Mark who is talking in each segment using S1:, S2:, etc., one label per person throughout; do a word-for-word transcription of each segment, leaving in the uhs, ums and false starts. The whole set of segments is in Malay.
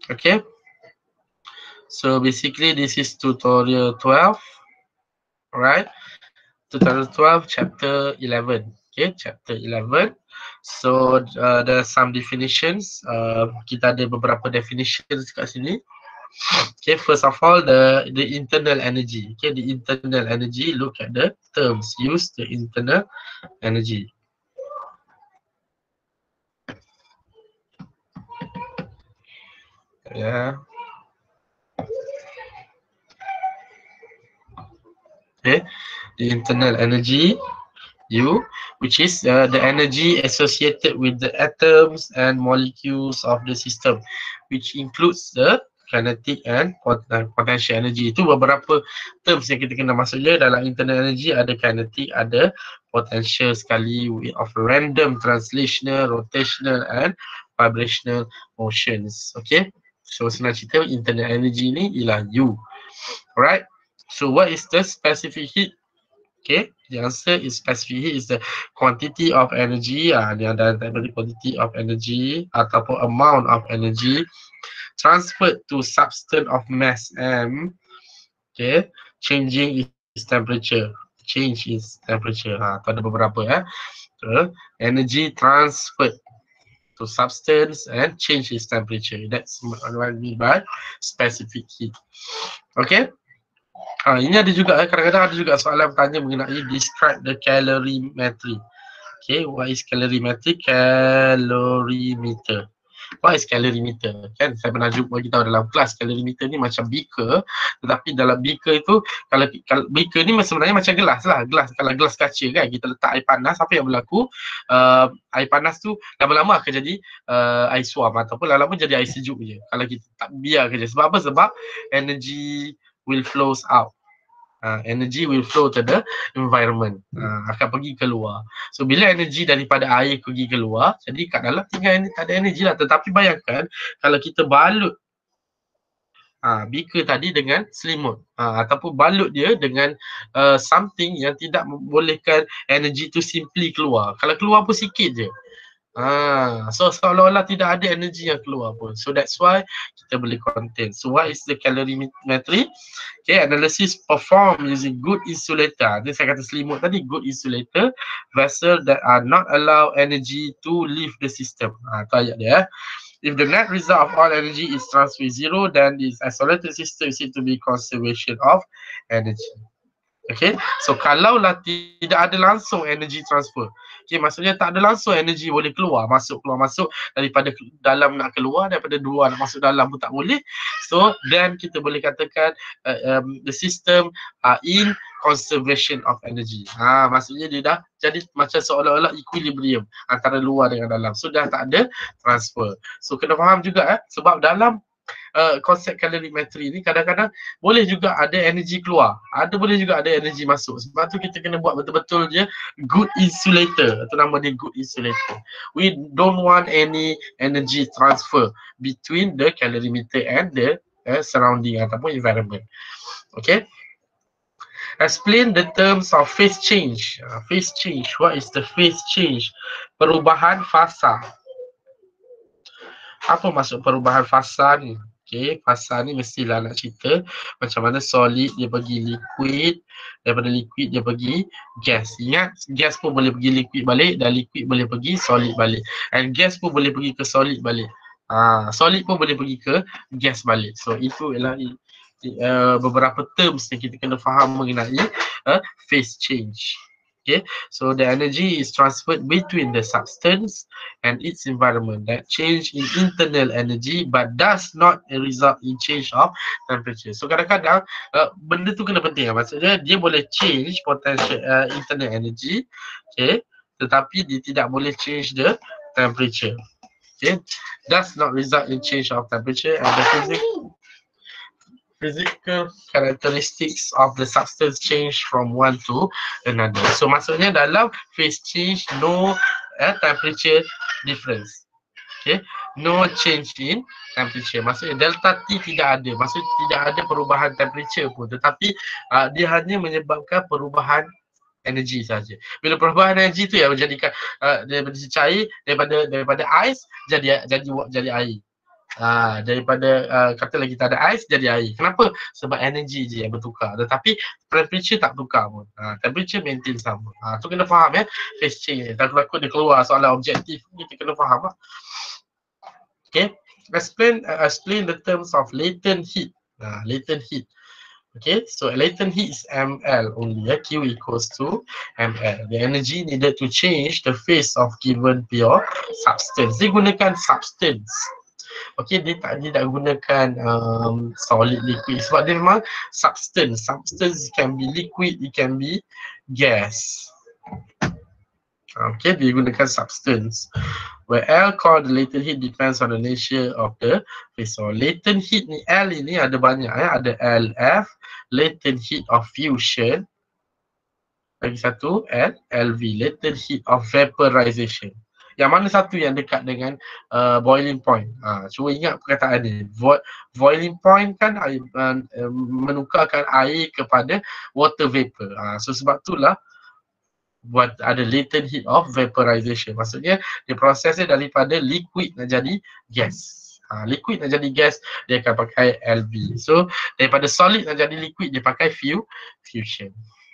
S1: Okay. So basically this is tutorial twelve. Alright. Tutorial twelve, chapter eleven. Okay, chapter eleven. So uh, there are some definitions. Uh, kita ada beberapa definitions kat sini. Okay, first of all, the the internal energy. Okay, the internal energy. Look at the terms used. The internal energy. Yeah. Okay, the internal energy. U, which is uh, the energy associated with the atoms and molecules of the system, which includes the kinetic and potential energy. Itu beberapa terms yang kita kena masuk je dalam internal energy. Ada kinetic, ada potential sekali of random, translational, rotational and vibrational motions. Okay, so senang cerita internal energy ni ialah U. Alright, so what is the specific heat? Okay, the answer is specific heat is the quantity of energy, uh, dia ada tadi quantity of energy ataupun amount of energy transferred to substance of mass M. Okay, changing its temperature. Change its temperature. Ha, tu ada beberapa ya. So, energy transferred to substance and change its temperature. That's what I mean by specific heat. Okay. Ha, ini ada juga, kadang-kadang ada juga soalan bertanya mengenai describe the calorimetry. Okay, what is calorimetry? Calorimeter. What is calorimeter? Kan saya pernah jumpa kita dalam kelas, calorimeter ni macam beaker, tetapi dalam beaker itu, kalau, kalau beaker ni sebenarnya macam gelas lah, gelas, kalau gelas kaca kan, kita letak air panas, apa yang berlaku? Uh, air panas tu lama-lama akan jadi uh, air suam ataupun lama-lama jadi air sejuk je. Kalau kita tak biar kerja. Sebab apa? Sebab energy will flows out. Uh, energy will flow to the environment, uh, akan pergi keluar. So bila energy daripada air pergi keluar, jadi kat dalam tinggal tak ada energy lah. Tetapi bayangkan kalau kita balut uh, beaker tadi dengan selimut, uh, ataupun balut dia dengan uh, something yang tidak membolehkan energy tu simply keluar. Kalau keluar pun sikit je. Ah, so seolah-olah tidak ada energy yang keluar pun. So that's why kita boleh contain. So what is the calorimetry? Okay, analysis performed using good insulator. Ini saya kata selimut tadi, good insulator vessel that are not allow energy to leave the system. Ah, tu ayat dia. If the net result of all energy is transfer zero, then this isolated system is to be conservation of energy. Okay, so kalaulah tidak ada langsung energy transfer, okay, maksudnya tak ada langsung energy boleh keluar, masuk, keluar, masuk, daripada dalam nak keluar, daripada luar nak masuk dalam pun tak boleh. So, then kita boleh katakan uh, um, the system are in conservation of energy. Ha, maksudnya dia dah jadi macam seolah-olah equilibrium antara luar dengan dalam. So, dah tak ada transfer. So, kena faham juga eh, sebab dalam Uh, konsep calorimetry ni kadang-kadang boleh juga ada energy keluar, ada boleh juga ada energy masuk. Sebab tu kita kena buat betul-betul je good insulator. Itu nama dia good insulator. We don't want any energy transfer between the calorimeter and the uh, surrounding ataupun environment. Okay. Explain the terms of phase change. Uh, phase change. What is the phase change? Perubahan fasa. Apa maksud perubahan fasa ni? Okay, fasa ni mestilah nak cerita macam mana solid dia pergi liquid, daripada liquid dia pergi gas. Ingat, gas pun boleh pergi liquid balik dan liquid boleh pergi solid balik. And gas pun boleh pergi ke solid balik. Ah, solid pun boleh pergi ke gas balik. So itu ialah uh, beberapa terms yang kita kena faham mengenai uh, phase change. Okay, so the energy is transferred between the substance and its environment. That change in internal energy but does not result in change of temperature. So kadang-kadang uh, benda tu kena penting lah. Maksudnya dia boleh change potential uh, internal energy, okay, tetapi dia tidak boleh change the temperature. Okay, does not result in change of temperature and the physical physical characteristics of the substance change from one to another. So maksudnya dalam phase change no uh, temperature difference. Okay, no change in temperature. Maksudnya delta T tidak ada. Maksudnya tidak ada perubahan temperature pun, tetapi uh, dia hanya menyebabkan perubahan energi saja. Bila perubahan energi tu yang menjadikan uh, daripada cair, daripada daripada ais jadi jadi jadi air. Ah, daripada uh, katalah kita ada ais jadi air. Kenapa? Sebab energi je yang bertukar. Tetapi temperature tak tukar pun. Ha, temperature maintain sama. Ha, tu kena faham ya. Phase change. Takut-takut dia keluar soalan objektif. Kita kena faham lah. Okay. Explain, uh, explain the terms of latent heat. Ha, latent heat. Okay, so latent heat is M L only. Yeah? Q equals to M L. The energy needed to change the phase of given pure substance. Dia gunakan substance. Okay, dia tak, dia tak gunakan um, solid liquid sebab dia memang substance. Substance can be liquid, it can be gas. Okay, dia gunakan substance. Where L called the latent heat depends on the nature of the phase. So latent heat ni, L ini ada banyak ya. Ada L F, latent heat of fusion. Lagi satu L, L V, latent heat of vaporization. Yang mana satu yang dekat dengan uh, boiling point? Ha, cuba ingat perkataan ni. Vo boiling point kan air, uh, menukarkan air kepada water vapor. Ha, so sebab itulah buat ada latent heat of vaporization. Maksudnya dia prosesnya daripada liquid nak jadi gas. Ha, liquid nak jadi gas dia akan pakai L V. So daripada solid nak jadi liquid dia pakai fusion.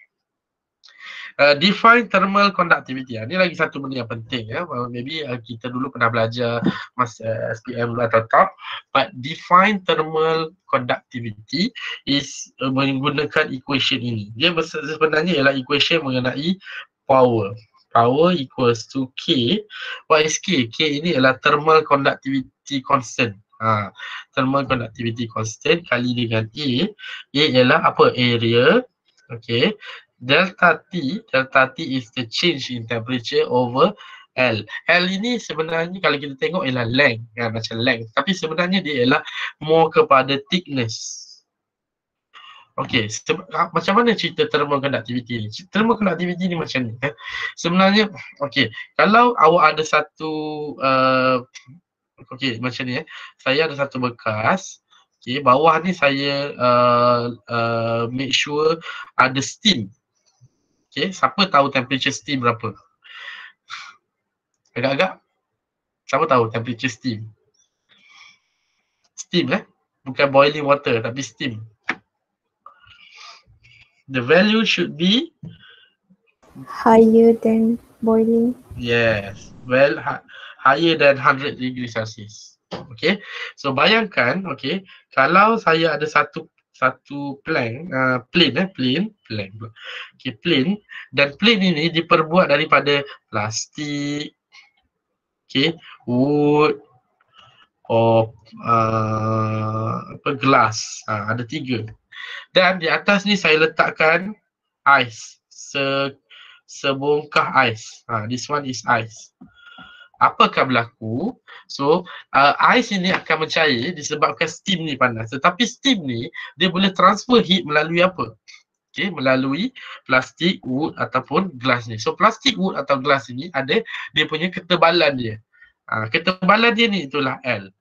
S1: Uh, define thermal conductivity. Ini lagi satu benda yang penting ya. Uh, maybe uh, kita dulu pernah belajar masa uh, S P M atau tak. But define thermal conductivity is uh, menggunakan equation ini. Dia sebenarnya ialah equation mengenai power. Power equals to K. What is K? K ini ialah thermal conductivity constant. Ha, thermal conductivity constant kali dengan A. A ialah apa? Area. Okay. Delta T, delta T is the change in temperature over L. L ini sebenarnya kalau kita tengok ialah length, ya, macam length. Tapi sebenarnya dia ialah more kepada thickness. Okey, macam mana cerita thermal conductivity ni? Thermal conductivity ni macam ni. Eh? Sebenarnya, okey, kalau awak ada satu, uh, okey macam ni eh. Saya ada satu bekas. Okey, bawah ni saya uh, uh, make sure ada steam. Okay, siapa tahu temperature steam berapa? Agak-agak? Siapa tahu temperature steam? Steam eh? Bukan boiling water tapi steam. The value should be
S2: higher than boiling.
S1: Yes, well higher than one hundred degrees Celsius. Okay, so bayangkan, okay, kalau saya ada satu satu plank, uh, plane eh, plane, plane, okay, plane, dan plane ini diperbuat daripada plastik, okay, wood, or uh, apa, glass, uh, ada tiga. Dan di atas ni saya letakkan ais, se sebongkah ais. Ha, this one is ice. Apa akan berlaku? So, uh, ais ini akan mencair disebabkan steam ni panas. Tetapi steam ni, dia boleh transfer heat melalui apa? Okay, melalui plastik, wood ataupun glass ni. So, plastik, wood atau glass ini ada dia punya ketebalan dia. Uh, ketebalan dia ni itulah L.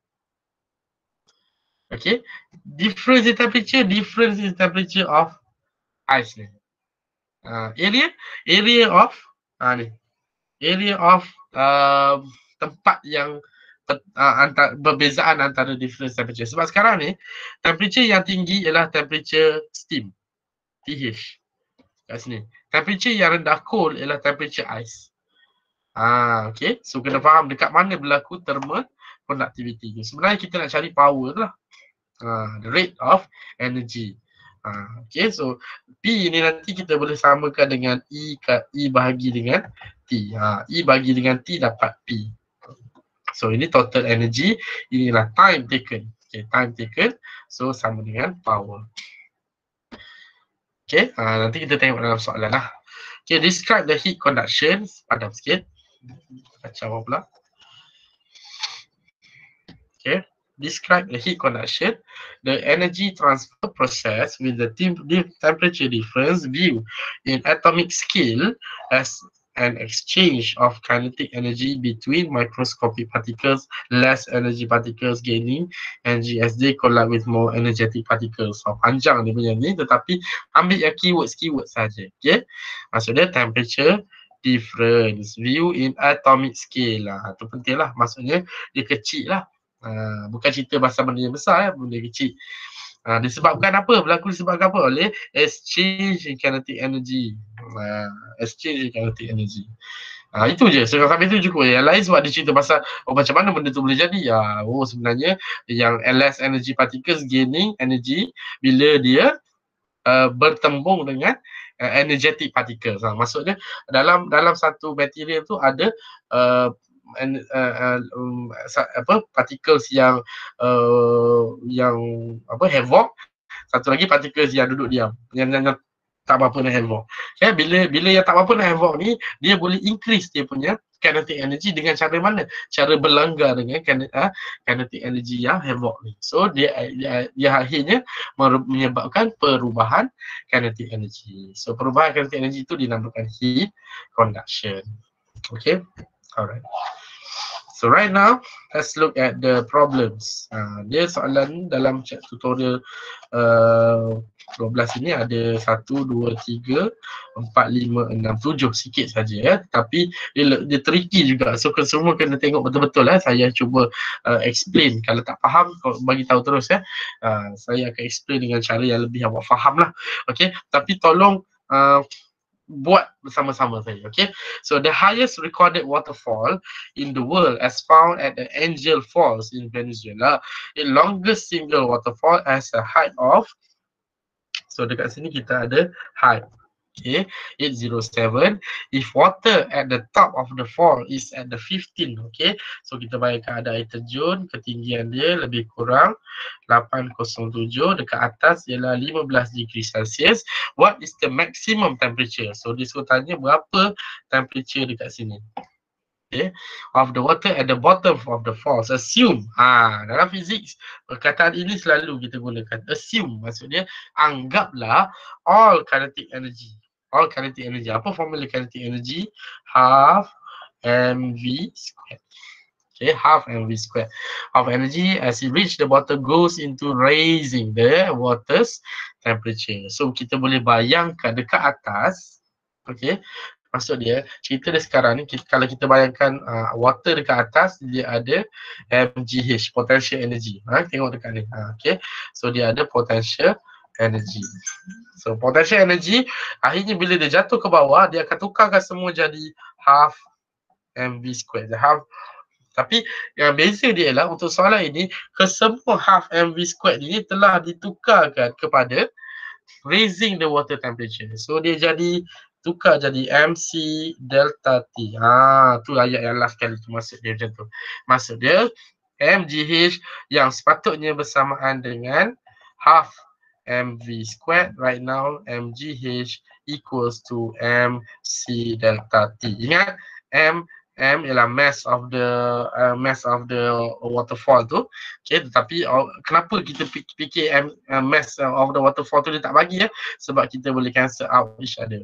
S1: Okay, difference in temperature, difference in temperature of ice ni. Uh, area, area of, uh, ni. Area of uh, tempat yang uh, antara, perbezaan antara different temperature. Sebab sekarang ni temperature yang tinggi ialah temperature steam, T H kat sini. Temperature yang rendah cold ialah temperature ice. Ah, okay, so kena faham dekat mana berlaku thermal conductivity. Sebenarnya kita nak cari power lah, uh, the rate of energy. Uh, okay, so P ni nanti kita boleh samakan dengan E, E bahagi dengan T. Ha, E bagi dengan T dapat P. So ini total energy, inilah time taken. Okay, time taken, so sama dengan power. Okay, ha, nanti kita tengok dalam soalan lah. Okay, describe the heat conduction. Padam sikit. Kacau pula. Okay. Describe the heat conduction, the energy transfer process with the temperature difference view in atomic scale as an exchange of kinetic energy between microscopic particles, less energy particles gaining energy as they collide with more energetic particles. So panjang dia punya ni, tetapi ambil yang keywords-keywords saja. Okay, maksudnya temperature difference view in atomic scale lah. Itu penting lah, maksudnya dia kecil lah. Uh, bukan cerita pasal benda yang besar, eh, benda kecil. Uh, disebabkan apa? Berlaku disebabkan apa? Oleh exchange in kinetic energy. Uh, exchange in kinetic energy. Ha, itu je. So, sampai itu cukup. Yang lain sebab dia cerita pasal oh, macam mana benda tu boleh jadi. Ha, oh sebenarnya yang less energy particles gaining energy bila dia uh, bertembung dengan uh, energetic particles. Ha, maksudnya dalam dalam satu material tu ada uh, and, uh, uh, um, apa particles yang uh, yang apa havoc, satu lagi particles yang duduk diam, yang, yang tak apa-apa nak havoc. Okay, bila bila yang tak apa-apa nak havoc ni, dia boleh increase dia punya kinetic energy dengan cara mana? Cara berlanggar dengan uh, kinetic energy yang havoc ni. So dia dia, dia akhirnya menyebabkan perubahan kinetic energy. So perubahan kinetic energy itu dinamakan heat conduction. Okay, alright. So right now, let's look at the problems. Uh, dia soalan dalam tutorial uh, dua belas ini ada satu, dua, tiga, empat, lima, enam, tujuh, sikit saja ya. Tapi dia, dia tricky juga. So semua kena tengok betul-betul lah. Saya cuba uh, explain. Kalau tak faham, bagi tahu terus ya. Uh, saya akan explain dengan cara yang lebih awak faham lah. Okay, tapi tolong uh, buat bersama-sama saya, okay? So the highest recorded waterfall in the world as found at the Angel Falls in Venezuela, the longest single waterfall has a height of, so dekat sini kita ada height, okay, eight hundred seven. If water at the top of the fall is at the fifteen, okay, so kita bayangkan ada air terjun, ketinggian dia lebih kurang lapan kosong tujuh, dekat atas ialah lima belas degree Celsius. What is the maximum temperature? So dia suruh tanya berapa temperature dekat sini, okay, of the water at the bottom of the falls. Assume, ha, dalam fizik perkataan ini selalu kita gunakan assume, maksudnya anggaplah all kinetic energy, all kinetic energy. Apa formula kinetic energy? Half mv squared. Okay, half mv squared of energy as it reach the bottom goes into raising the water's temperature. So kita boleh bayangkan dekat atas, okay, maksud dia, cerita dia sekarang ni, kita, kalau kita bayangkan uh, water dekat atas, dia ada mgh, potential energy. Ha, tengok dekat ni. Ha, okay, so dia ada potential energy. So potential energy, akhirnya bila dia jatuh ke bawah, dia akan tukarkan semua jadi half mv squared. Half. Tapi yang beza dia ialah untuk soalan ini, kesemua half mv squared ini telah ditukarkan kepada raising the water temperature. So dia jadi tukar jadi mc delta t. Ha, tu ayat yang last kali tu, maksud dia macam tu. Maksud dia mgh yang sepatutnya bersamaan dengan half mv squared, right now mgh equals to mc delta t. Ingat m M ialah mass of the uh, mass of the waterfall tu. Okay, tetapi uh, kenapa kita fikir M, uh, mass of the waterfall tu dia tak bagi ya? Sebab kita boleh cancel out each other.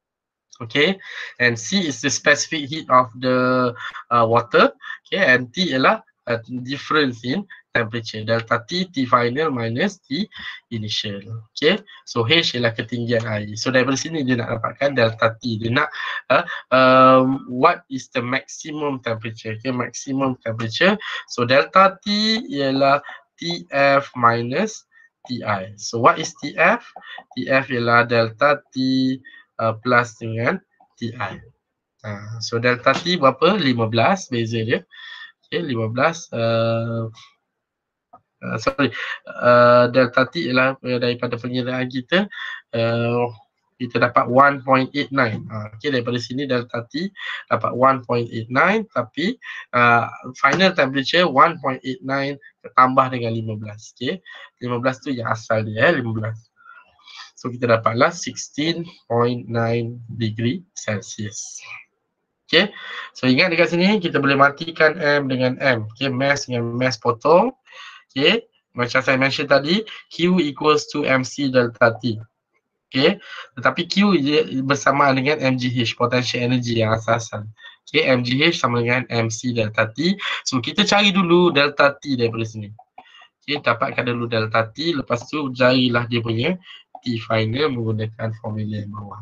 S1: Okay, and C is the specific heat of the uh, water. Okay, and T ialah uh, difference in temperature. Delta T, T final minus T initial. Okay, so H ialah ketinggian air. So daripada sini dia nak dapatkan delta T. Dia nak uh, um, what is the maximum temperature. Okay, maximum temperature. So delta T ialah T F minus T I. So what is T F? T F ialah delta T uh, plus dengan T I. Uh, so delta T berapa? lima belas beza dia. Okay, lima belas. Uh, Uh, sorry, uh, delta T ialah uh, daripada pengiraan kita, uh, kita dapat one point eight nine. Uh, okay, daripada sini delta T dapat one point eight nine, tapi uh, final temperature one point eight nine tambah dengan lima belas. Okay, lima belas tu yang asal dia, eh, lima belas. So kita dapatlah sixteen point nine degree Celsius. Okay, so ingat dekat sini kita boleh matikan M dengan M. Okay, mass dengan mass potong. Okay, macam saya mention tadi, Q equals to mc delta T. Okay, tetapi Q bersamaan dengan mgh, potential energy yang asal-asal. Okay, mgh sama dengan mc delta T. So kita cari dulu delta T daripada sini. Okay, dapatkan dulu delta T, lepas tu carilah dia punya T final menggunakan formula yang bawah.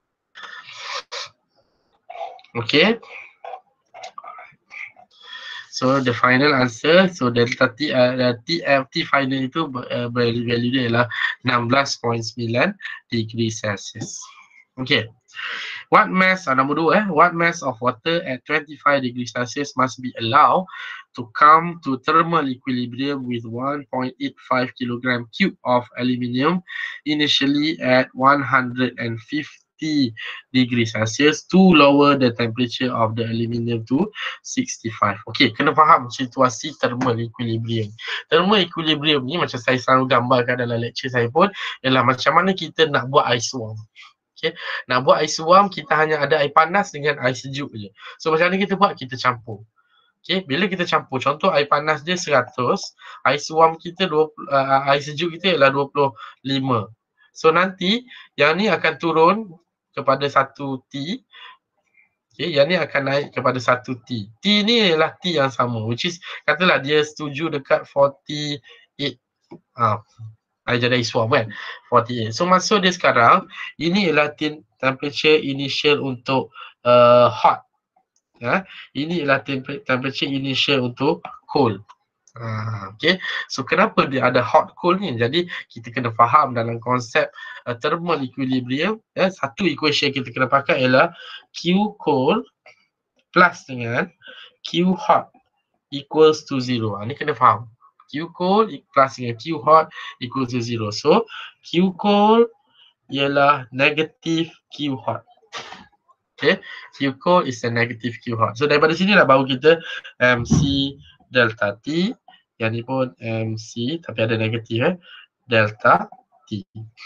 S1: Okay. So the final answer, so delta T, uh, T, uh, T final itu uh, value, value dia adalah enam belas perpuluhan sembilan degree Celsius. Okay. What mass, uh, nombor dua eh, what mass of water at twenty-five degrees Celsius must be allowed to come to thermal equilibrium with one point eight five kilogram cube of aluminium initially at one hundred fifty degrees Celsius to lower the temperature of the aluminium to sixty-five. Okay, kena faham situasi thermal equilibrium. Thermal equilibrium ni macam saya selalu gambarkan dalam lecture saya pun ialah macam mana kita nak buat ice warm. Okay, nak buat air seram kita hanya ada air panas dengan air sejuk je. So macam mana kita buat? Kita campur. Okay, bila kita campur, contoh air panas dia seratus, air seram kita dua puluh, uh, air sejuk kita ialah dua puluh lima. So nanti yang ni akan turun kepada satu T. Okay, yang ni akan naik kepada satu T. T ni ialah T yang sama, which is katalah dia setuju dekat forty-eight. Ah, I jadi iswam kan, forty-eight. So maksud dia sekarang, ini ialah temperature initial untuk uh, hot. Ya, ini ialah temperature initial untuk cold. Uh, okay, so kenapa dia ada hot cold ni? Jadi kita kena faham dalam konsep uh, thermal equilibrium, ya, satu equation kita kena pakai ialah Q cold plus dengan Q hot equals to zero. Uh, ni kena faham. Q cold plus dengan Q hot equals to zero. So Q cold ialah negative Q hot. Okay, Q cold is a negative Q hot. So daripada sini lah baru kita M C delta T. Yang ni pun M C tapi ada negatif eh. Delta T.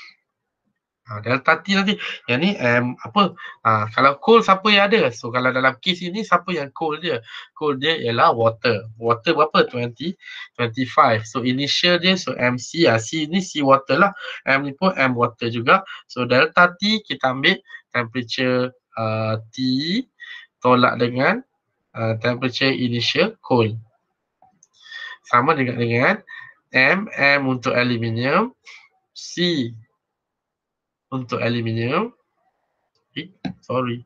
S1: Ha, delta T nanti. Yang ni M apa? Ha, kalau cold siapa yang ada? So kalau dalam case ini siapa yang cold dia? Cold dia ialah water. Water berapa? twenty, twenty-five. So initial dia so M C lah. C ni C water lah. M ni pun M water juga. So delta T kita ambil temperature uh, T tolak dengan uh, temperature initial cold. Sama dengan dengan M, M untuk aluminium, C untuk aluminium, eh, sorry,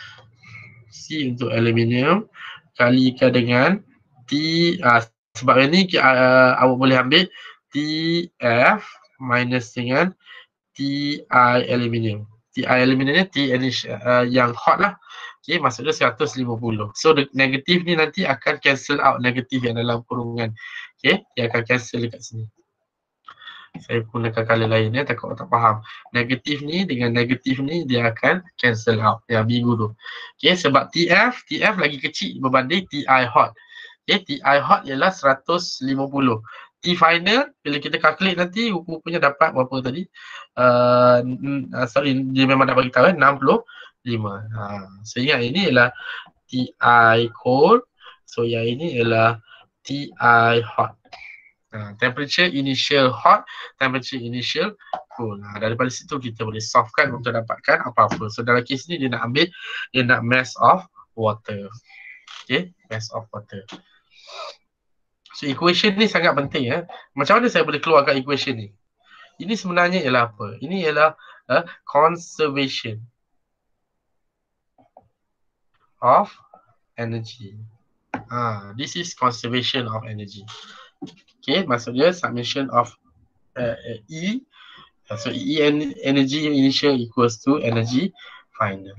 S1: C untuk aluminium kalikan dengan T, uh, sebab ini uh, awak boleh ambil T F minus dengan T I aluminium. T I aluminium ni T uh, yang hot lah. Okay, maksudnya seratus lima puluh. So the negatif ni nanti akan cancel out negatif yang dalam kurungan. Okay, dia akan cancel dekat sini. Saya gunakan color lain ya, takut tak faham. Negatif ni dengan negatif ni dia akan cancel out. Yang biru tu. Okay, sebab T F, T F lagi kecil berbanding T I hot. Okay, T I hot ialah seratus lima puluh. T final, bila kita calculate nanti rupa-rupanya dapat berapa tadi? Uh, sorry, dia memang dah bagi tahu kan, enam puluh lima. Ha, so ingat ini ialah T I cold. So yang ini ialah T I hot. Ha, temperature initial hot, temperature initial cool. Ha, daripada situ kita boleh solvekan untuk dapatkan apa-apa. So dalam kes ni dia nak ambil, dia nak mass of water. Okay, mass of water. So equation ni sangat penting ya. Macam mana saya boleh keluarkan equation ni? Ini sebenarnya ialah apa? Ini ialah uh, conservation of energy. Ah, this is conservation of energy. Okay, maksudnya summation of uh, E. So E energy initial equals to energy final.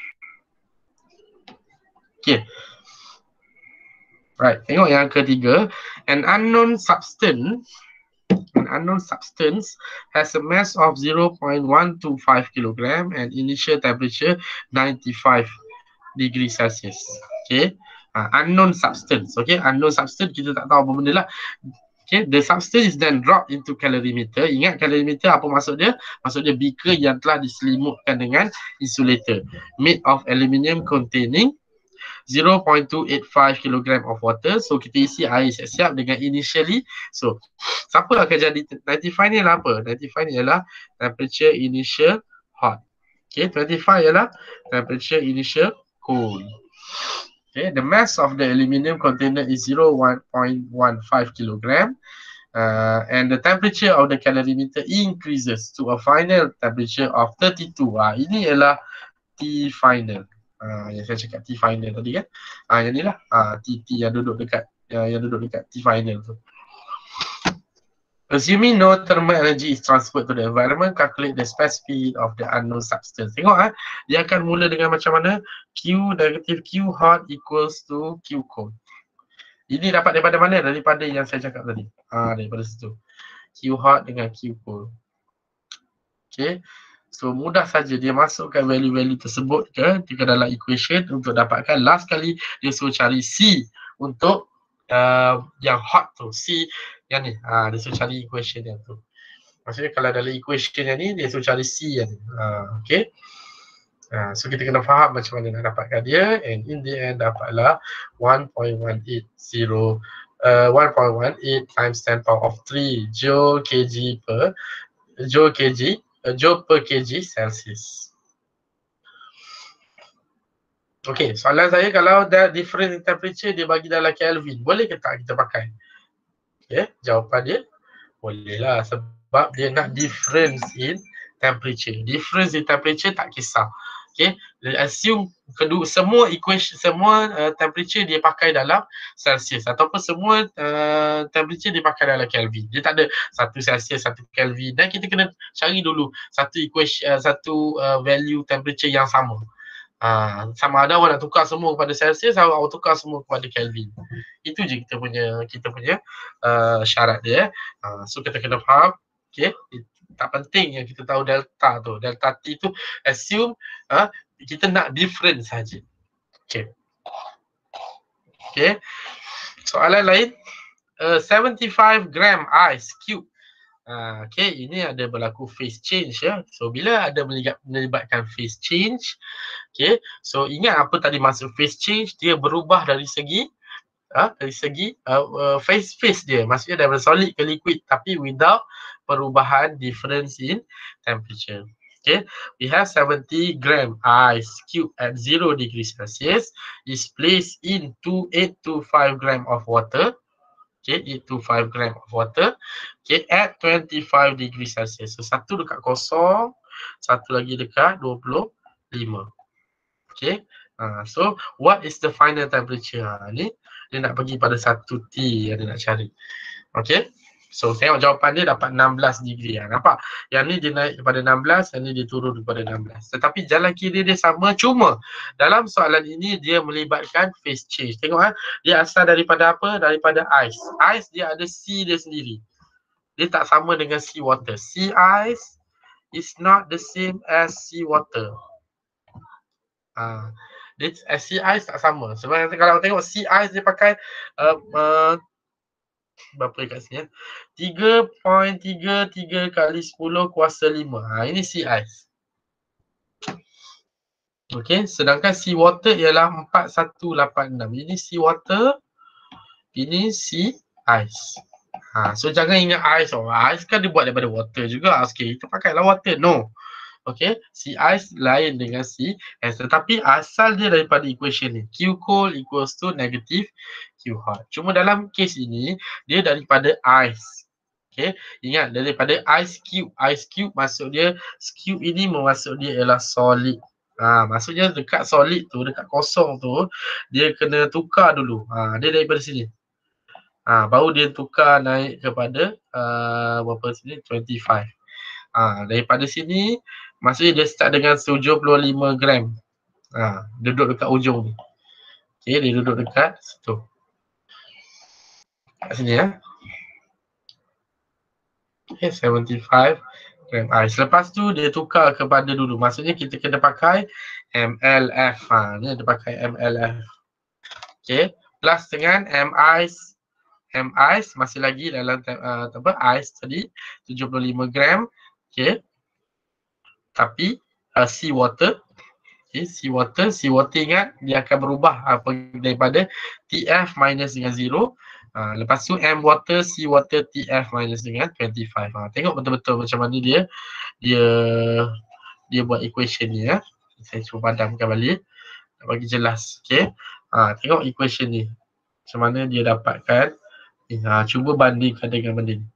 S1: Okay. Right, tengok yang ketiga. An unknown substance, an unknown substance has a mass of zero point one two five kilogram and initial temperature ninety-five degrees Celsius. Okay, uh, unknown substance. Okay, unknown substance kita tak tahu apa benda lah. Okay, the substance is then dropped into calorimeter. Ingat calorimeter apa maksud dia? Maksud dia beaker yang telah diselimutkan dengan insulator made of aluminium containing zero point two eight five kilogram of water. So kita isi air siap-siap dengan initially. So siapa akan jadi ninety-five ni adalah apa? ninety-five ni adalah temperature initial hot. Okay, twenty-five ialah temperature initial cold. Okay, the mass of the aluminium container is zero point one five kilogram. Uh, and the temperature of the calorimeter increases to a final temperature of thirty-two. Ah, ini ialah T final. Ha, yang saya cakap T final tadi kan. Ha, yang ni lah. Ha, T T yang duduk dekat yang, yang duduk dekat T final tu. Assuming no thermal energy is transferred to the environment, calculate the space speed of the unknown substance. Tengok ah, dia akan mula dengan macam mana? Q negative Q hot equals to Q cold. Ini dapat daripada mana? Daripada yang saya cakap tadi. Ah, daripada situ. Q hot dengan Q cold. Okay. So mudah saja dia masukkan value-value tersebut ke, ke dalam equation untuk dapatkan last kali dia suruh cari C untuk uh, yang hot tu. C yang ni. Ha, dia suruh cari equation yang tu. Maksudnya kalau dalam equation yang ni dia suruh cari C yang ni. Ha, okay. Ha, so kita kena faham macam mana nak dapatkan dia, and in the end dapatlah one point one eight zero uh, one point one eight times ten power of three joule kg per joule kg uh, joule per kg Celsius. Okay, soalan saya, kalau dah difference in temperature dia bagi dalam Kelvin, boleh ke tak kita pakai? Okay, jawapan dia boleh lah, sebab dia nak difference in temperature. Difference in temperature tak kisah. Okay, assume kedua semua equation, semua uh, temperature dia pakai dalam Celsius ataupun semua uh, temperature dia pakai dalam Kelvin. Dia tak ada satu Celsius, satu Kelvin, dan kita kena cari dulu satu equation, uh, satu uh, value temperature yang sama. Uh, sama ada awak nak tukar semua kepada Celsius atau awak tukar semua kepada Kelvin. Itu je kita punya kita punya uh, syarat dia. Uh, so kita kena faham. Okay, tak penting yang kita tahu delta tu. Delta T tu assume uh, kita nak different saja. Okay. Okay. Soalan lain. Uh, seventy-five gram ice cube. Uh, okay, ini ada berlaku phase change ya. So bila ada melibatkan phase change, okay, so ingat apa tadi maksud phase change, dia berubah dari segi uh, dari segi uh, uh, phase phase dia, maksudnya daripada solid ke liquid tapi without perubahan difference in temperature. Okay, we have seventy gram ice cube at zero degree Celsius is placed into eight to five gram of water. Okay, eight to five gram of water. Okay, at twenty-five degree Celsius. So satu dekat kosong, satu lagi dekat dua puluh lima. Okay, uh, so what is the final temperature? Ha, ni dia nak pergi pada satu T yang dia nak cari. Okay, so tengok jawapan dia dapat enam belas degree. Ha, nampak? Yang ni dia naik kepada enam belas, yang ni dia turun kepada enam belas. Tetapi jalan kiri dia sama, cuma dalam soalan ini dia melibatkan phase change. Tengok ha, dia asal daripada apa? Daripada ice. Ice dia ada C dia sendiri. Dia tak sama dengan sea water. Sea ice is not the same as sea water. Ha, dia, sea ice tak sama. Sebab kalau tengok sea ice dia pakai uh, uh, berapa kat sini ya? tiga perpuluhan tiga tiga kali sepuluh kuasa lima. Ha, ini sea ice. Okey, sedangkan sea water ialah empat satu lapan enam. Ini sea water, ini sea ice. Ha, so jangan ingat ice. Oh, ice kan dibuat daripada water juga. Okey, kita pakailah water. No. Okey, sea ice lain dengan sea ice, tetapi asal dia daripada equation ni. Q cold equals to negative Q hot. Cuma dalam case ini dia daripada ice. Okey, ingat daripada ice cube. Ice cube maksud dia, cube ini maksud dia ialah solid. Ha, maksudnya dekat solid tu, dekat kosong tu dia kena tukar dulu. Ha, dia daripada sini. Ha, baru dia tukar naik kepada uh, berapa sini? dua puluh lima. Ha, daripada sini maksudnya dia start dengan tujuh puluh lima gram. Ha, duduk dekat ujung ni. Okey, dia duduk dekat situ. Kat sini ya. Okey, tujuh puluh lima gram ice. Lepas tu dia tukar kepada dulu. Maksudnya kita kena pakai M L F. Ha, ni ada pakai M L F. Okey, plus dengan M ice. M ice masih lagi dalam uh, apa ice tadi tujuh puluh lima gram. Okey. Tapi uh, sea water, okay, sea water, sea water ingat dia akan berubah apa uh, daripada T F minus dengan zero. Uh, lepas tu M water, sea water, T F minus dengan dua puluh lima. Uh, tengok betul-betul macam mana dia dia dia buat equation ni ya. Saya cuba padamkan balik bagi jelas. Okey. Uh, tengok equation ni. Macam mana dia dapatkan. Uh, cuba bandingkan dengan benda ni.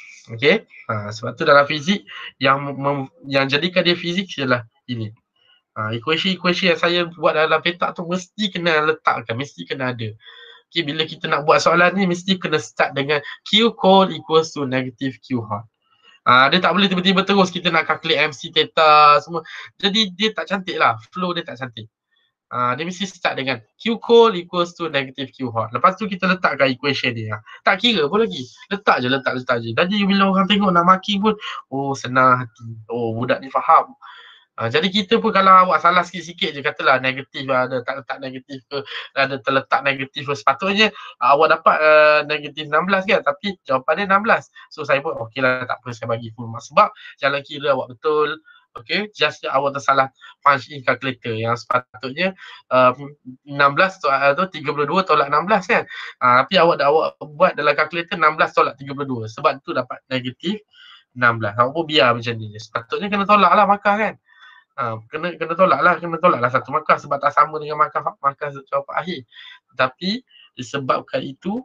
S1: Okey, ha, sebab tu dalam fizik yang mem, yang jadikan dia fizik ialah ini. Ha, equation-equation yang saya buat dalam petak tu mesti kena letakkan, mesti kena ada. Okay, bila kita nak buat soalan ni mesti kena start dengan Q cold equals to negative Q hot. Ha, dia tak boleh tiba-tiba terus kita nak calculate M C theta semua. Jadi dia tak cantik lah, flow dia tak cantik. Ha, dia mesti start dengan Q cold equals to negative Q hot. Lepas tu kita letakkan equation dia. Tak kira pun lagi. Letak je, letak, letak je. Jadi bila orang tengok nak marking pun, oh senang hati. Oh budak ni faham. Ha, jadi kita pun kalau awak salah sikit-sikit je katalah negatif ada tak letak negatif ke, ada terletak negatif ke, sepatutnya awak dapat uh, negatif enam belas kan, tapi jawapan dia enam belas. So saya pun okey lah, tak apa, saya bagi full mark sebab jalan kira awak betul. Okay, just awak tersalah punch in calculator yang sepatutnya um, enam belas tu, uh, tu tiga puluh dua tolak enam belas kan. Uh, tapi awak dah awak buat dalam calculator enam belas tolak tiga puluh dua, sebab tu dapat negatif enam belas. Awak pun biar macam ni. Sepatutnya kena tolak lah markah kan. Ha, kena kena tolak lah, kena tolak lah satu markah sebab tak sama dengan markah markah jawapan akhir. Tapi disebabkan itu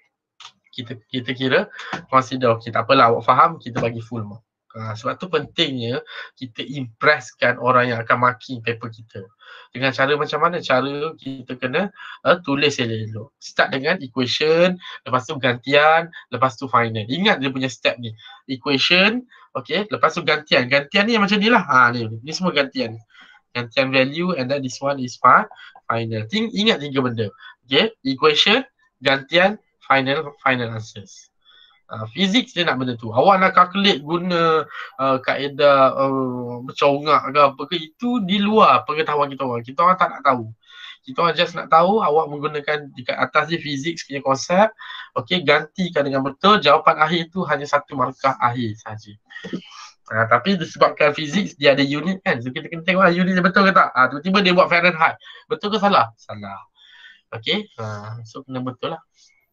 S1: kita kita kira consider okey, tak apalah, awak faham, kita bagi full mark. Ha, sebab tu pentingnya kita impresskan orang yang akan marking paper kita. Dengan cara macam mana? Cara kita kena uh, tulis elok-elok. Start dengan equation, lepas tu gantian, lepas tu final. Ingat dia punya step ni. Equation, okay, lepas tu gantian. Gantian ni yang macam ni lah. Ha, ni, ni semua gantian. Gantian value and then this one is final. Think, ingat tiga benda. Okay, equation, gantian, final, final answers. Uh, Fizik dia nak benda tu. Awak nak calculate guna uh, kaedah uh, bercongak ke apa ke, itu di luar pengetahuan kita orang. Kita orang tak nak tahu. Kita orang just nak tahu awak menggunakan dekat atas ni fizik punya konsep. Okey, gantikan dengan betul. Jawapan akhir tu hanya satu markah akhir saja. Uh, tapi disebabkan fizik dia ada unit kan. So kita kena tengok lah unit dia betul ke tak. Uh, tiba-tiba dia buat Fahrenheit. Betul ke salah? Salah. Okey. Uh, so kena betul lah.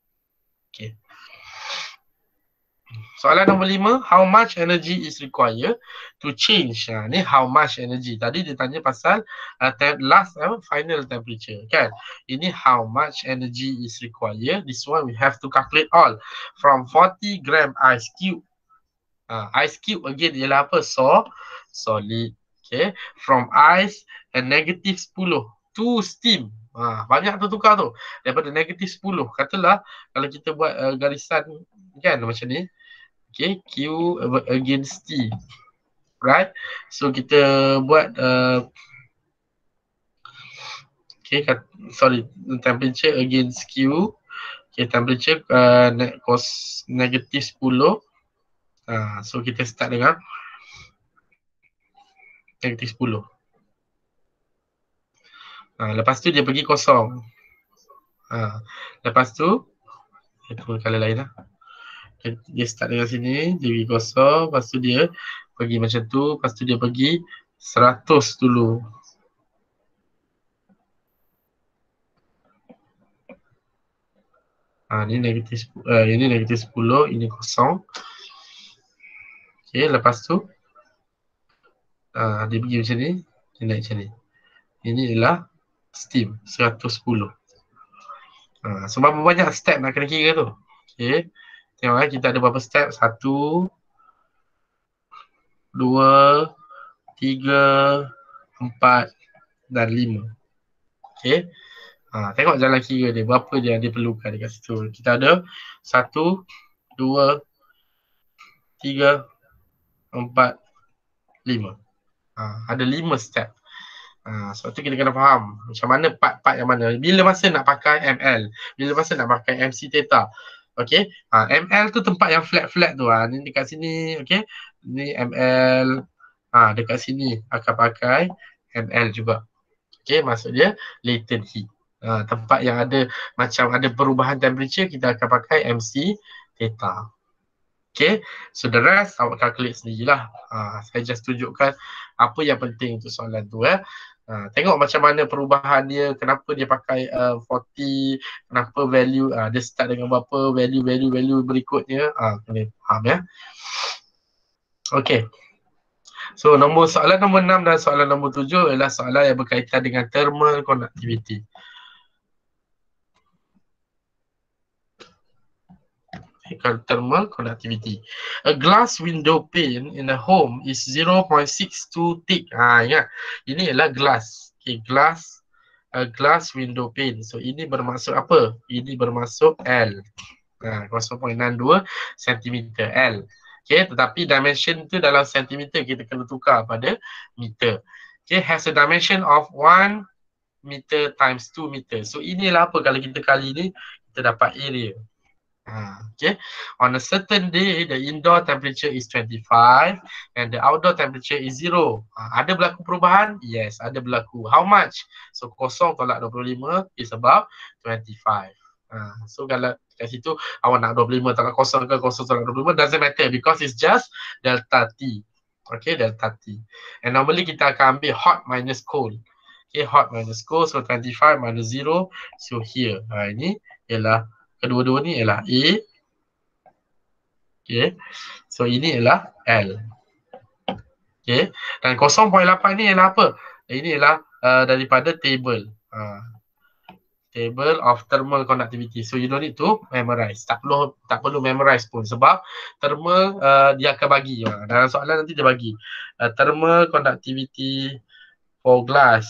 S1: Okey. Soalan nombor lima, how much energy is required to change? Ha, ni how much energy. Tadi dia tanya pasal uh, last uh, final temperature kan. Ini how much energy is required. This one we have to calculate all from forty gram ice cube. Uh, ice cube again ialah apa? So solid. Okay. From ice and negative sepuluh to steam. Ha, banyak tu tukar tu. Daripada negatif sepuluh. Katalah kalau kita buat uh, garisan kan macam ni. Okay, Q against T. Right? So kita buat uh, okay, kat, sorry, temperature against Q. Okay, temperature uh, ne cos negatif sepuluh. Uh, so kita start dengan negatif sepuluh. Uh, lepas tu dia pergi kosong. Uh, lepas tu, itu kali lain lah. Dia start dengan sini, dia pergi kosong, lepas tu dia pergi macam tu, lepas tu dia pergi seratus dulu. Ha, ni negatif, uh, ini negatif sepuluh, ini kosong. Okay, lepas tu uh, dia pergi macam ni, dia naik macam ni. Ini adalah steam, seratus sepuluh. Ha, sebab banyak step nak kena kira tu. Okay. Tengok eh, kita ada berapa step? Satu, dua, tiga, empat dan lima. Okay. Ha, tengok jalan kira dia, berapa dia yang dia perlukan dekat situ. Kita ada satu, dua, tiga, empat, lima. Ha, ada lima step. Ha, sebab tu kita kena faham macam mana part-part yang mana. Bila masa nak pakai M L, bila masa nak pakai M C theta. Okay, ha, M L tu tempat yang flat-flat tu. Ha. Ni dekat sini, okay. Ni M L, ha, dekat sini akan pakai M L juga. Okay, maksud dia latent heat. Ha, tempat yang ada macam ada perubahan temperature, kita akan pakai M C theta. Okay, so the rest awak calculate sendirilah. Ha, saya just tunjukkan apa yang penting untuk soalan tu. Eh. Ha, tengok macam mana perubahan dia, kenapa dia pakai uh, forty, kenapa value, uh, dia start dengan berapa, value-value-value berikutnya. Ha, kena faham ya. Okay. So nombor soalan nombor enam dan soalan nombor tujuh adalah soalan yang berkaitan dengan thermal conductivity. Okay, thermal conductivity. A glass window pane in a home is zero point six two thick. Ha, ingat. Ini adalah glass. Okay, glass, a glass window pane. So, ini bermaksud apa? Ini bermaksud L. Ha, kosong perpuluhan enam dua sentimeter L. Okay, tetapi dimension tu dalam sentimeter kita kena tukar pada meter. Okay, has a dimension of one meter times two meter. So, inilah apa kalau kita kali ni, kita dapat area. Ha, okay. On a certain day, the indoor temperature is twenty-five and the outdoor temperature is zero. Ha, ada berlaku perubahan? Yes, ada berlaku. How much? So, kosong tolak dua puluh lima is about twenty-five. Ha, so, kalau kat situ awak nak dua puluh lima tolak kosong ke kosong tolak dua puluh lima, doesn't matter because it's just delta T. Okay, delta T. And normally kita akan ambil hot minus cold. Okay, hot minus cold. So, twenty-five minus zero. So, here. Ha, ini ialah kedua-dua ni ialah A. Okay. So, ini ialah L. Okay. Dan kosong perpuluhan lapan ni ialah apa? Ini ialah uh, daripada table. Uh, table of thermal conductivity. So, you don't need to memorize. Tak perlu tak perlu memorize pun. Sebab thermal uh, dia akan bagi. Uh, dalam soalan nanti dia bagi. Uh, thermal conductivity for glass.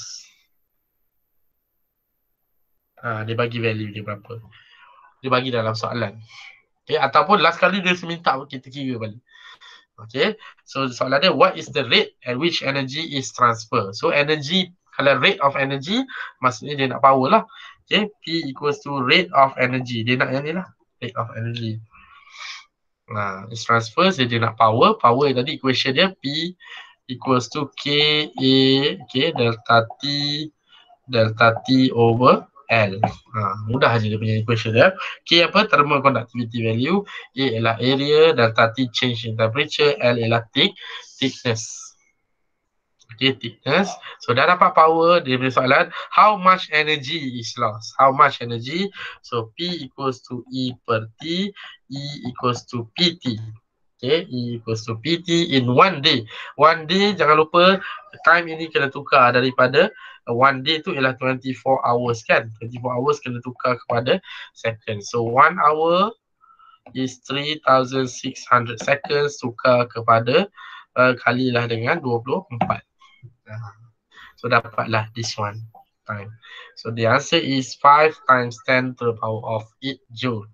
S1: Uh, dia bagi value dia berapa. Dia bagi dalam soalan. Okay, ataupun last kali dia minta kita kira balik. Okay, so soalan dia, what is the rate at which energy is transferred? So energy, kalau rate of energy, maksudnya dia nak power lah. Okay, P equals to rate of energy. Dia nak yang ni lah, rate of energy. Nah, is transfer, so dia nak power. Power tadi equation dia, P equals to K A, okay, delta T, delta T over L. Ha, mudah je dia punya equation dia. K apa? Thermal conductivity value. A ialah area, delta T change in temperature, L ialah thick, thickness. Okay, thickness. So dah dapat power, dia punya soalan, how much energy is lost? How much energy? So P equals to E per T, E equals to P T. Okay, E equals to P T in one day. One day, jangan lupa time ini kena tukar daripada one day tu ialah twenty-four hours kan. twenty-four hours kena tukar kepada second. So one hour is three thousand six hundred seconds, tukar kepada uh, kalilah dengan dua puluh empat. Uh, so dapatlah this one time. So the answer is five times ten to the power of eight joule.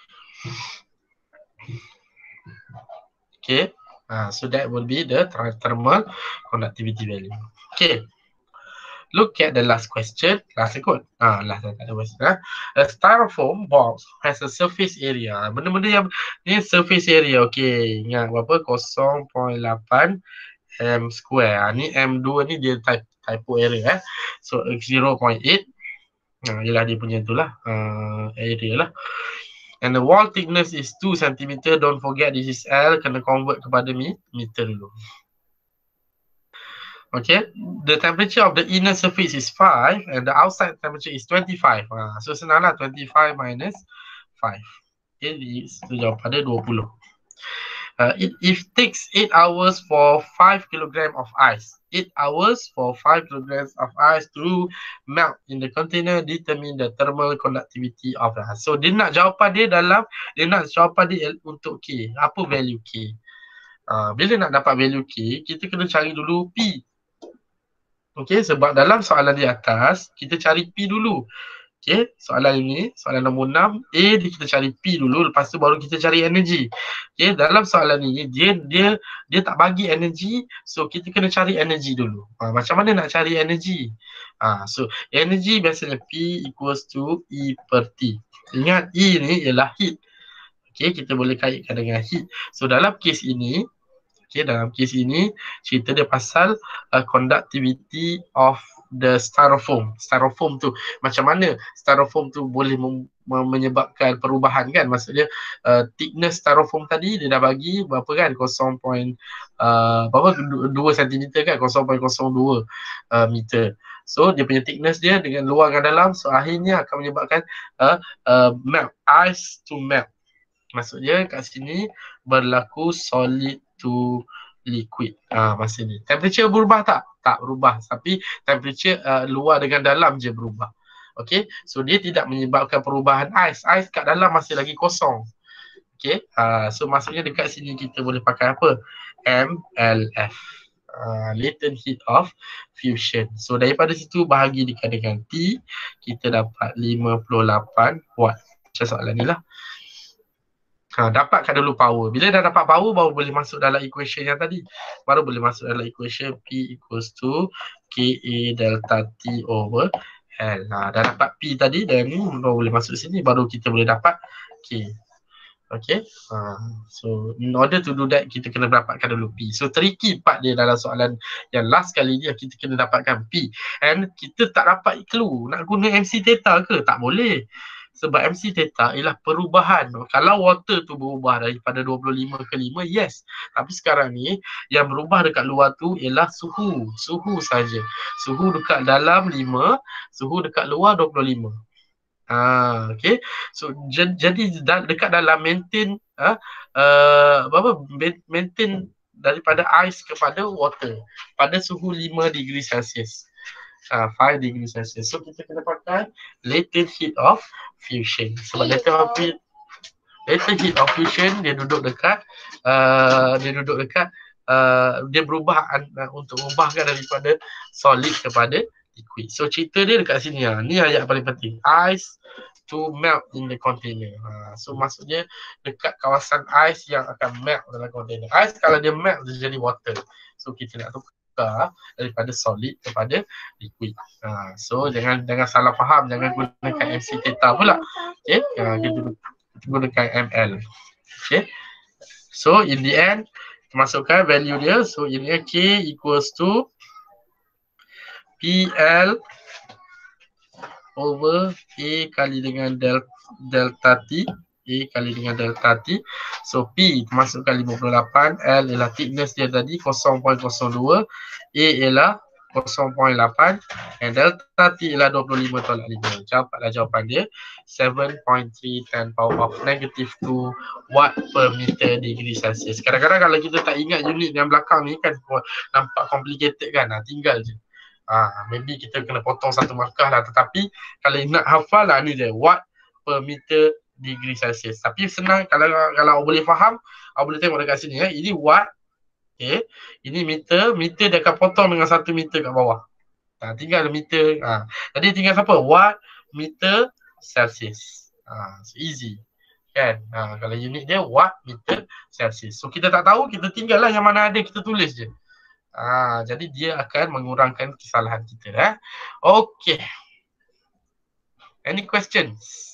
S1: Okay, uh, so that will be the thermal conductivity value. Okay, look at the last question. Last ikut. Ah, last tak ada question. Ah. A styrofoam box has a surface area. Benda-benda yang ni surface area. Okay, ingat berapa? kosong perpuluhan lapan m square. Ah, ni M dua ni dia type typo area eh. So zero point eight. Nah, ialah dia punya tu lah. Uh, area lah. And the wall thickness is two centimeter. Don't forget this is L. Kena convert kepada meter dulu. Okay. The temperature of the inner surface is five and the outside temperature is twenty-five. Ha, so senanglah twenty-five minus five. Okay. Itu jawapan dia dua puluh. Uh, it, it takes eight hours for five kilogram of ice. eight hours for five kilograms of ice to melt in the container. Determine the thermal conductivity of the ice. So, dia nak jawapan dia dalam, dia nak jawapan dia untuk K. Apa value K? Uh, bila nak dapat value K, kita kena cari dulu P. Okay, sebab dalam soalan di atas, kita cari P dulu. Okay, soalan ini, soalan nombor enam, A dia kita cari P dulu, lepas tu baru kita cari energy. Okay, dalam soalan ini, dia dia dia tak bagi energy, so kita kena cari energy dulu. Ha, macam mana nak cari energy? Ha, so, energy biasanya P equals to E per T. Ingat, E ni ialah heat. Okay, kita boleh kaitkan dengan heat. So, dalam kes ini, okay, dalam kes ini, cerita dia pasal uh, conductivity of the styrofoam. Styrofoam tu macam mana styrofoam tu boleh menyebabkan perubahan kan. Maksudnya uh, thickness styrofoam tadi dia dah bagi berapa kan, kosong point uh, berapa dua sentimeter kan, kosong perpuluhan kosong dua uh, meter. So dia punya thickness dia dengan luar dengan dalam, so akhirnya akan menyebabkan uh, uh, melt, ice to melt. Maksudnya kat sini berlaku solid to liquid. Ah, masa ni temperature berubah tak? Tak berubah, tapi temperature uh, luar dengan dalam je berubah. Okay, so dia tidak menyebabkan perubahan ais. Ais kat dalam masih lagi kosong. Okay, uh, so maksudnya dekat sini kita boleh pakai apa? M L F, uh, latent heat of fusion. So daripada situ bahagi dikatakan T, kita dapat lima puluh lapan watt. Macam soalan ni lah. Ha, dapatkan dulu power. Bila dah dapat power, baru boleh masuk dalam equation yang tadi. Baru boleh masuk dalam equation P equals to K A delta T over L. Ha, dah dapat P tadi, dan baru boleh masuk sini. Baru kita boleh dapat K. Okay. Ha, so, in order to do that, kita kena dapatkan dulu P. So, tricky part dia dalam soalan yang last kali ni, kita kena dapatkan P. And kita tak dapat clue. Nak guna M C theta ke? Tak boleh. Sebab M C theta ialah perubahan. Kalau water tu berubah daripada dua puluh lima ke lima, yes. Tapi sekarang ni, yang berubah dekat luar tu ialah suhu. Suhu saja. Suhu dekat dalam lima, suhu dekat luar dua puluh lima. Ah, okay. So, jadi dekat dalam maintain, uh, uh, apa, maintain daripada ice kepada water pada suhu lima degree Celsius. Uh, five degree Celsius. So kita kena pakai latent heat of fusion. Sebab latent of heat, latent heat of fusion dia duduk dekat uh, dia duduk dekat uh, dia berubah uh, untuk ubahkan daripada solid kepada liquid. So cerita dia dekat sini lah. Ni ayat paling penting. Ice to melt in the container. Uh, so maksudnya dekat kawasan ice yang akan melt dalam container. Ice kalau dia melt dia jadi water. So kita nak tukar daripada solid kepada liquid. Ha, so jangan jangan salah faham, jangan gunakan M C theta pula. Okey, ha, kita gunakan M L. Okey. So in the end masukkan value dia. So ini K equals to P L over A kali dengan del, delta T. A kali dengan delta T. So P masukkan lima puluh lapan, L ialah thickness dia tadi kosong perpuluhan kosong dua, A ialah kosong perpuluhan lapan, dan delta T ialah dua puluh lima tolak lima. Dapatlah jawapan dia seven point three ten power of negative two watt per meter degree Celsius. Kadang-kadang kalau kita tak ingat unit yang belakang ni kan nampak complicated kan, ha, tinggal je. Ha, maybe kita kena potong satu markah lah, tetapi kalau nak hafal lah ni je, watt per meter degree Celsius. Tapi senang kalau kalau boleh faham, awak boleh tengok dekat sini ya. Ini watt. Okey. Ini meter, meter dia akan potong dengan satu meter kat bawah. Ha, tinggal meter. Ha. Jadi tinggal siapa? Watt meter Celsius. Ha, so easy. Kan? Ha, kalau unit dia watt meter Celsius. So kita tak tahu, kita tinggallah yang mana ada, kita tulis je. Ha, jadi dia akan mengurangkan kesalahan kita. Eh? Okey. Any questions?